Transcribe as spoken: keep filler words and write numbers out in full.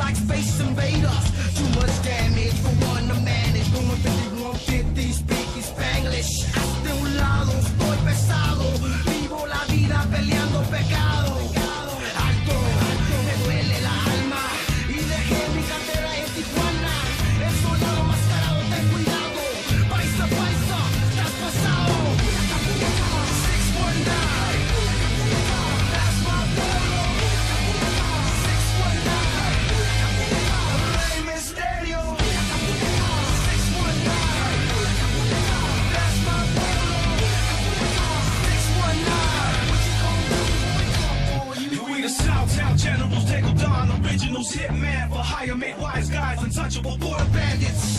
like space invaders. Too much damage for one to manage. Going fifty-one fifty, speaking Spanglish. Hasta un lado, estoy pesado. Vivo la vida peleando pecado. Alto, me duele la alma. Y dejé mi cartera en Tijuana. El soldado mascarado, ten cuidado. Paisa, paisa, estás pasado. six one nine, that's my pueblo. six one nine, Rey Misterio. six one nine, that's my pueblo. six one nine, what you gonna do, boy? We the Southtown generals, Dago Don, originals, hitman for hire, make wise guys, untouchable border bandits.